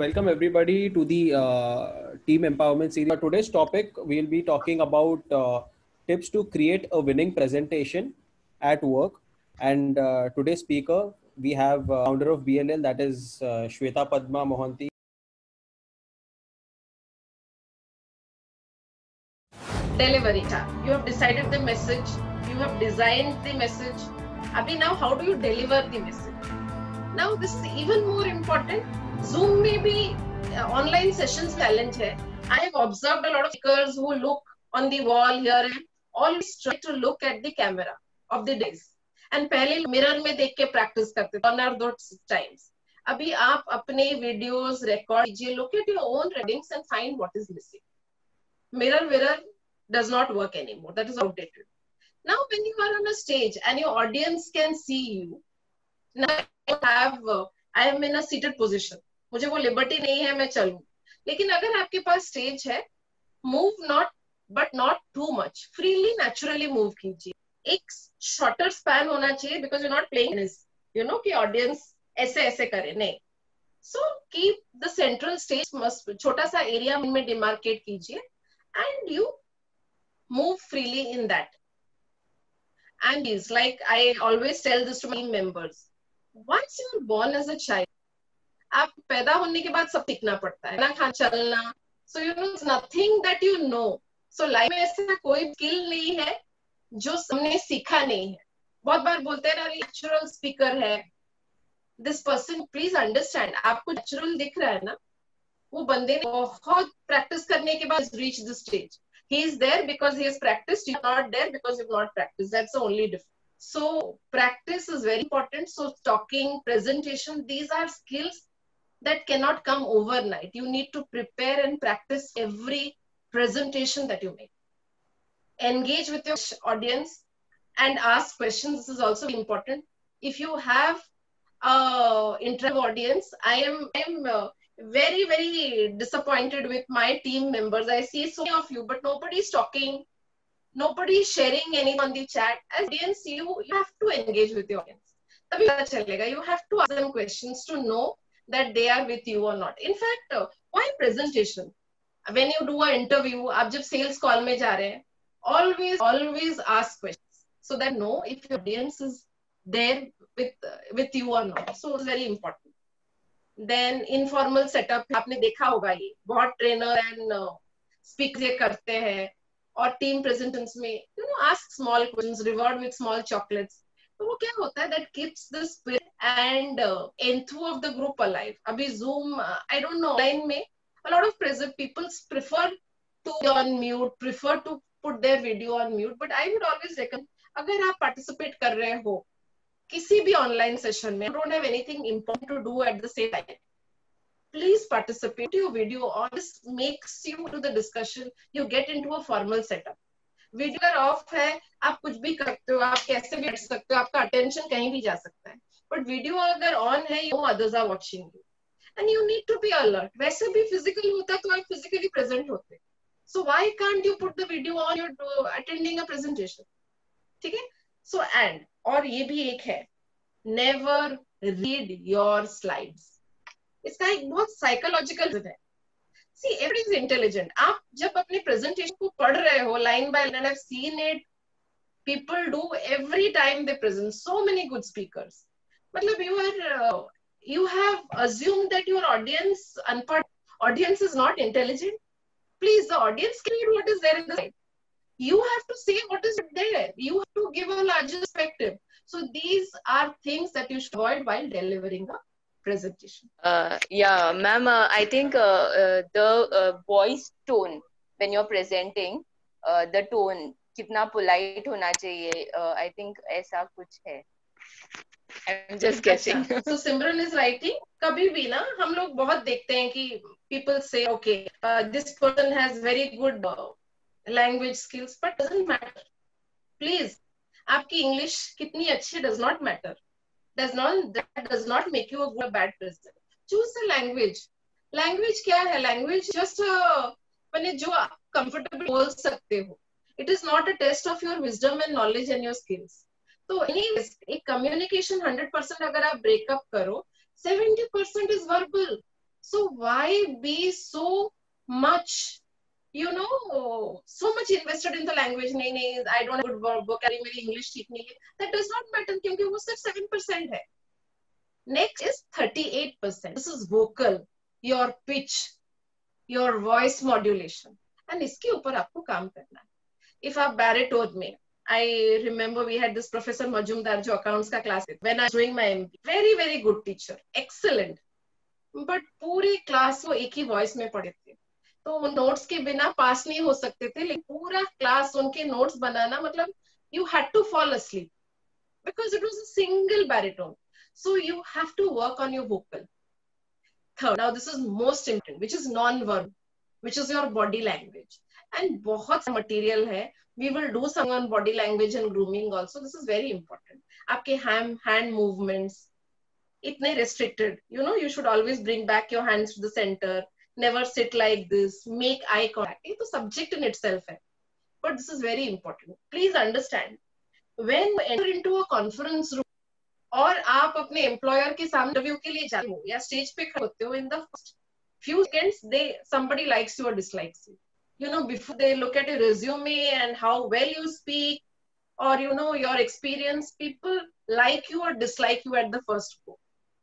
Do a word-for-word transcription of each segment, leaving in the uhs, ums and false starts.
welcome everybody to the uh, Team Empowerment Series. For today's topic, we'll be talking about uh, tips to create a winning presentation at work. And uh, today's speaker, we have uh, founder of B L L, that is uh, Shweta Padma Mohanty. Delivery time. You have decided the message. You have designed the message. Abhi, now how do you deliver the message? Now this is even more important. Zoom may be uh, online sessions challenge hai. I have observed a lot of speakers who look on the wall here and always try to look at the camera of the days. And पहले mirror में देख के practice करते थे one or those times. अभी आप अपने videos record कीजिए, look at your own readings and find what is missing. Mirror, mirror does not work anymore. That is outdated. Now, when you are on a stage and your audience can see you, now I have, uh, I am in a seated position. मुझे वो liberty नहीं है मैं चलूं. लेकिन अगर आपके पास stage है, move not, but not too much. Freely, naturally move कीजिए. एक shorter span होना चाहिए because you're not playing this. You know कि audience ऐसे ऐसे करे नहीं. So keep the central stage must छोटा सा area में demarcate कीजिए and you move freely in that. And it's like I always tell this to my team members. Once you're born as a child, आप पैदा होने के बाद सब सीखना पड़ता है ना, खाना चलना. So you know it's nothing that you know. So life में ऐसा कोई skill नहीं है जो हमने सीखा नहीं है. बहुत बार बोलते हैं ना natural speaker है. This person, please understand, आपको natural दिख रहा है ना, वो बंदे ने बहुत practice करने के बाद reach the stage. He is there because he has practiced. You are not there because you have not practiced. That's the only difference. So practice is very important. So talking, presentation, these are skills that cannot come overnight. You need to prepare and practice every presentation that you make. Engage with your audience and ask questions. This is also important. If you have an interactive audience, I am, I am uh, very, very disappointed with my team members. I see so many of you, but nobody is talking. Nobody is sharing anything on the chat. As audience, you, you have to engage with your audience. तभी पता चलेगा. You have to ask them questions to know that they are with you or not. In fact, uh, why presentation? When you do an interview, आप जब sales call में जा रहे हैं, always, always ask questions so that know if your audience is there with uh, with you or not. So it's very important. Then informal setup आपने देखा होगा ये बहुत trainer and uh, speakers ये करते हैं और team presentations में you know ask small questions, reward with small chocolates. तो वो क्या होता है that keeps the spirit and uh, enthu of the group alive. अभी Zoom uh, I don't know online में a lot of present people prefer to be on mute, prefer to put their video on mute, but I would always recommend अगर आप participate कर रहे हो किसी भी online session में, you don't have anything important to do at the same time, please participate. Your video on this makes you to the discussion. You get into a formal setup. Video अगर off है, आप कुछ भी करते हो, आप कैसे भी कर सकते हो, आपका attention कहीं भी जा सकता है. But video अगर on है, you know others are watching you, and you need to be alert. वैसे भी physical होता तो आप physically present होते. So why can't you put the video on? You're attending a presentation. ठीक है? So and और ये भी एक है, never read your slides. इसका एक बहुत psychological है. See, everybody is intelligent. आप जब अपने presentation को पढ़ रहे हो line by line, and I've seen it, people do every time they present. So many good speakers. मतलब you are, uh, you have assumed that your audience, unpart audience is not intelligent. Please, the audience can read what is there in the slide. You have to say what is there. You have to give a larger perspective. So these are things that you should avoid while delivering a presentation. Uh, yeah, ma'am, uh, I think uh, uh, the uh, voice tone when you're presenting, uh, the tone, कितना polite होना चाहिए, uh, I think ऐसा कुछ है. I'm just guessing. So Simran is writing, कभी भी ना हम लोग बहुत देखते हैं कि people say, okay, uh, this person has very good uh, language skills, but doesn't matter. Please, आपकी English कितनी अच्छी does not matter. Does not that does not make you a good or bad person. Choose the language. Language क्या है? Language just uh, मैंने जो आप comfortable बोल सकते हो. It is not a test of your wisdom and knowledge and your skills. तो anyways, एक communication one hundred percent अगर आप break up करो, seventy percent is verbal. So why be so much, you know, so much invested in the language? नहीं नहीं, I don't have good vocabulary, मेरी English ठीक नहीं है. That does not matter क्योंकि वो सिर्फ seven percent है. Next is thirty-eight percent. This is vocal, your pitch, your voice modulation, and इसके ऊपर आपको काम करना है. If आप baritone में, I remember we had this Professor Majumdar जो accounts का class है. When I was doing my M B, very very good teacher, excellent. But पूरी क्लास वो एक ही वॉइस में पढ़े थे, तो नोट्स के बिना पास नहीं हो सकते थे. लेकिन पूरा क्लास उनके नोट्स बनाना मतलब you had to fall asleep because it was a single baritone. So you have to work on your vocal. Third, now this is most important, which is non-verbal, which is your body language. And बहुत material है. We will do some on body language and grooming also. This is very important. आपके hand hand movements इतने restricted. You know, you should always bring back your hands to the center. Never sit like this. Make eye contact. ये तो subject in itself है. But this is very important. Please understand. When you enter into a conference room, और आप अपने employer के सामने interview के लिए जाते हो या स्टेज पे खड़े होते हो, in the first few seconds they somebody likes you or dislikes you. You know, before they look at your resume and how well you speak or you know your experience, people like you or dislike you at the first go.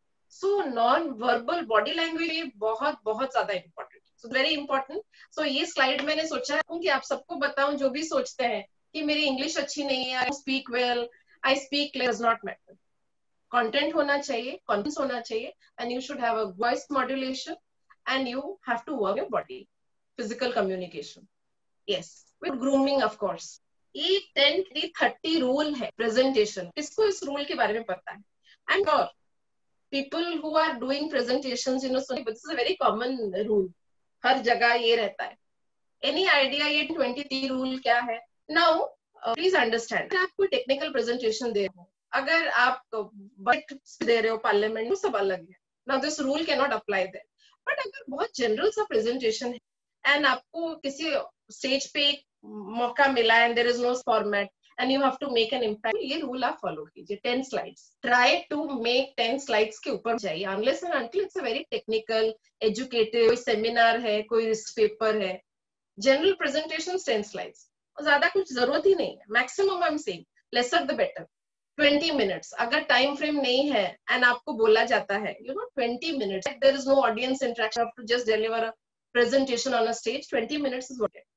So non-verbal body language बहुत बहुत ज्यादा important. So very important. So ये slide मैंने सोचा कि आप सबको बताऊं, जो भी सोचते हैं कि मेरी इंग्लिश अच्छी नहीं है, I speak well, I speak less, does not matter. Content होना चाहिए, confidence होना चाहिए, and you should have a voice modulation, and you have to work your body, physical communication. Yes, with grooming of course. ये ten thirty rule है presentation. किसको इस rule के बारे में पता है? And sure, people who are doing presentations, you know, so this is a very common rule. हर जगह ये रहता है. Any idea ये twenty rule क्या है? Now, uh, please understand. आप कोई technical presentation दे रहे हो, अगर आप बजट दे रहे हो पार्लियामेंट, वो सब अलग है. Now this rule can not apply there. But अगर बहुत जनरल सा प्रेजेंटेशन है एंड आपको किसी स्टेज पे मौका मिला and there is no format and you have to make an impact, ये रूल आप फॉलो कीजिए. Ten slides, try to make ten slides के ऊपर जाइए, unless and until it's a very technical educative, कोई सेमिनार है, कोई पेपर है. जनरल प्रेजेंटेशन टेन स्लाइड्स, ज्यादा कुछ जरूरत ही नहीं है. Maximum I am saying lesser the better. twenty minutes, अगर टाइम फ्रेम नहीं है एंड आपको बोला जाता है you know twenty minutes, there is no audience interaction, you have to just deliver a presentation on a stage, twenty minutes is what it,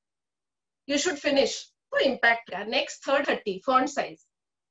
you should finish. तो impact है. Next third thirty, font size.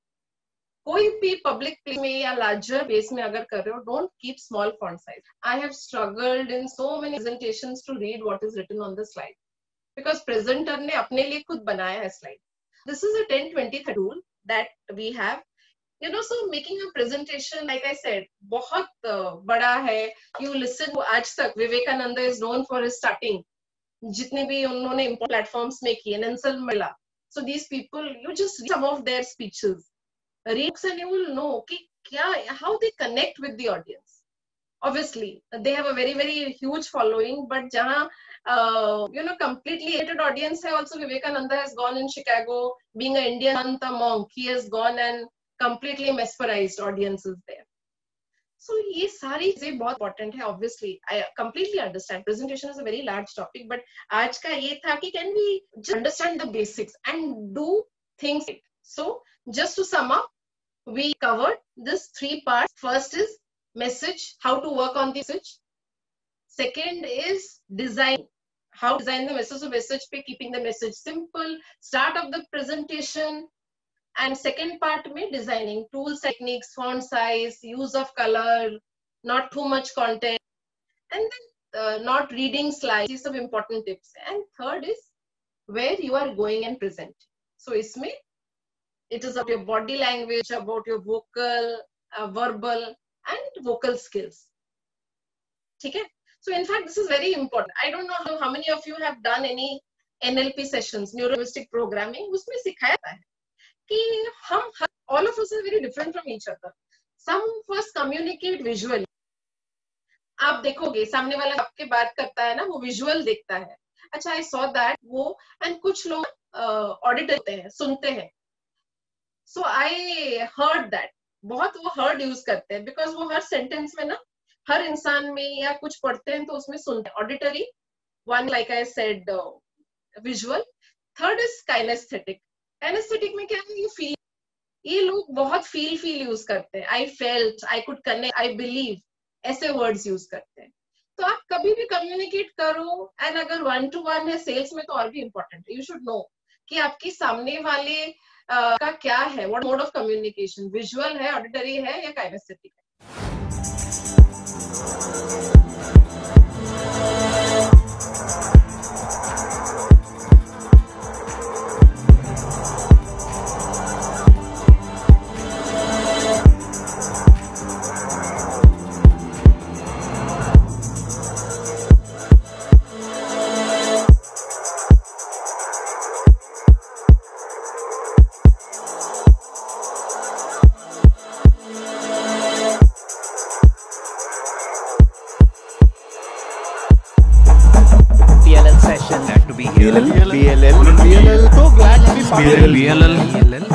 कोई भी public place में या larger base में अगर कर रहे हो, don't keep small font size. I have struggled in so many presentations to read what is written on the slide because presenter ने अपने लिए खुद बनाया है slide. This is a ten twenty rule that we have, you know. So making a presentation, like I said, बहुत uh, बड़ा है. You listen to, आज तक Vivekananda is known for his starting, जितने भी उन्होंने platforms में किए, Nelson Mandela. So these people, you just read some of their speeches, read and you will know कि क्या, how they connect with the audience. Obviously they have a very very huge following, but जहाँ uh, you know completely hated audience है. Also Vivekananda has gone in Chicago, being an Indian Santa monk, he has gone and completely mesmerized audiences there. So ये सारी चीजें बहुत important है. Obviously I completely understand presentation is a very large topic, but आज का ये था कि can we just understand the basics and do things. So just to sum up, we covered this three parts. First is message, how to work on the message. Second is design, how to design the message. So message पे keeping the message simple, start of the presentation. And second part में designing, tools, techniques, font size, use of color, not too much content, and then uh, not reading slides. These are important tips. And third is where you are going and present. So इसमें it is about your body language, about your vocal, uh, verbal and vocal skills. Okay? So in fact, this is very important. I don't know how, how many of you have done any N L P sessions, neuro-linguistic programming. उसमें सिखाया है कि हम, all of us are very different from each other. Some of us communicate visually. आप देखोगे सामने वाला आपके बात करता है ना, वो विजुअल देखता है. अच्छा, I saw that, वो, and कुछ लोग ऑडिट होते हैं, सुनते हैं. So I heard that. बहुत वो heard यूज करते हैं because वो हर सेंटेंस में ना हर इंसान में, या कुछ पढ़ते हैं तो उसमें सुनते हैं. Auditory, one like I said visual, third is kinesthetic. Kinesthetic में क्या है, ये फील, ये लोग बहुत फील फील यूज करते हैं. I felt, I could connect, I believe, ऐसे वर्ड्स यूज करते हैं. तो आप कभी भी कम्युनिकेट करो, एंड अगर वन टू वन है सेल्स में तो और भी इम्पोर्टेंट है. यू शुड नो कि आपकी सामने वाले uh, का क्या है, what mode of communication, visual है, ऑडिटरी है या काइनेस्थेटिक है. Glad to be here. B L L. B L L. So glad to be part of B L L.